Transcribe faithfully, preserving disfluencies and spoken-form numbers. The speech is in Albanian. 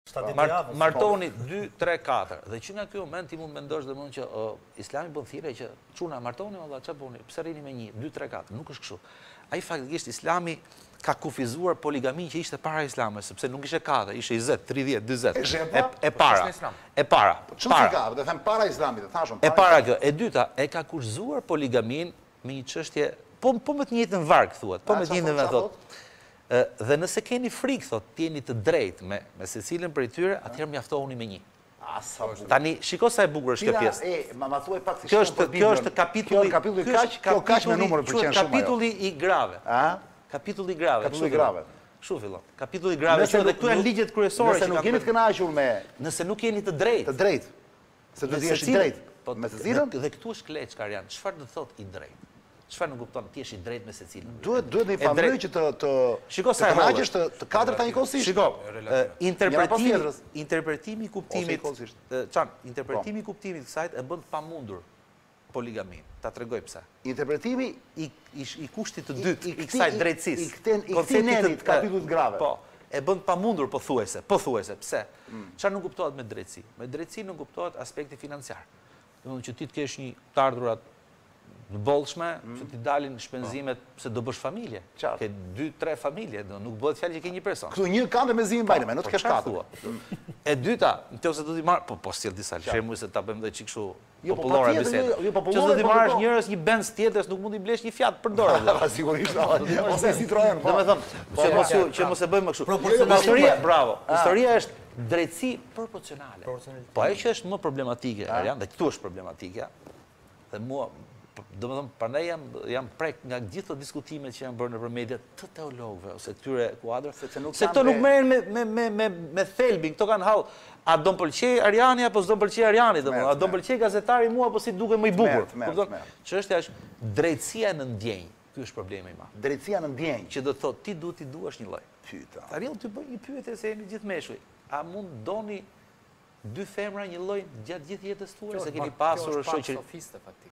Martoni dy, tre, katër. Dhe që nga kjo moment ti mund mendosh dhe mund që Islami bën thirrje që çuna martoni valla ç'a bëni? Pse rrini me një, dy, tre, katër? Nuk është kështu. Ai faktikisht Islami ka kufizuar poligamin që ishte para Islamit, sepse nuk ishte katër, ishte njëzet, tridhjetë, dyzet. E para. E para. Çfarë si ka? Do them para Islamit, e thashëm. E para kjo, e dyta, e ka kurzuar poligamin me një çështje, po po me të njëjtën varg thuhet, po me të njëjtën varg thotë. Dhe nëse keni frikë, thot, t'jeni të drejtë me, me secilin për i tyre, atëherë mjaftohuni me një. Tani, shiko sa e bukur është kjo pjesë. E, ma ma thuaj pak si Kjo është, kjo është kapitulli, kapitulli kaq, kjo kaq me numër për qenë shumë ajo. Kapitulli i grave. A? Kapitulli i grave. Kapitulli i grave. Kështu fillon. Kapitulli i grave, që dhe këtu janë ligjet kryesore. Nëse nuk jeni të kënaqur me Nëse nuk jeni të drejtë. Të drejtë. Se do të jesh i drejtë. Me secilin? Dhe këtu është kleç Karian. Çfarë do të thotë i drejtë? Çfarë nuk kupton? Ti je i drejtë me secilin. Duhet duhet një familje që të të Shiko sa e kënaqesh të të katërta njëkohësisht. Shiko, interpretimi interpretimi i kuptimit, çan, interpretimi i kuptimit të kësaj e bën të pamundur poligamin. Ta tregoj pse. Interpretimi i i kushtit të dytë i kësaj drejtësisë. I këtyn i këtyn të kapitullit grave. Po, e bën të pamundur pothuajse, pothuajse. Pse? Çfarë nuk kuptohet me drejtësi? Me drejtësi nuk kuptohet aspekti financiar. Domethënë që ti të kesh një të ardhurat të bollshme, që ti dalin shpenzimet se do bësh familje. Ke dy, tre familje, nuk bëhet fjalë që ke një person. Kështu një këndër me zimin bajnë, nuk kesh katër. E dyta, nëse do t'i marr, po po sjell disa shembuj se ta bëjmë dhe çik kështu popullore bisedë. Që do t'i marrësh njerëz një Benz tjetër, nuk mund t'i blesh një Fiat për dorë. Sigurisht, ose Citroen. Domethënë, që mos që mos e bëjmë kështu. Historia, bravo. Historia është drejtësi proporcionale. Po ajo që është më problematike, Arian, dhe këtu është problematika. Dhe mua do më thëmë, prandaj jam, jam prek nga gjithë të diskutimet që janë bërë nëpër media të teologëve ose këtyre kuadrë, se këto nuk merren me, me, me, me, me thelbin, këto kanë hall, a do më pëlqej Ariani apo s'do më pëlqej Ariani, do a do më pëlqej gazetari mua apo si duke më i bukur. Çështja është drejtësia në ndjenjë. Ky është problemi im. Drejtësia në ndjenjë. Që do të thotë ti duhet i duash një lloj. Pyeta. Tani unë të bëj një pyetje se jemi gjithë meshkuj. A mund doni dy femra një lloj gjatë gjithë jetës tuaj se keni pasur shoqëri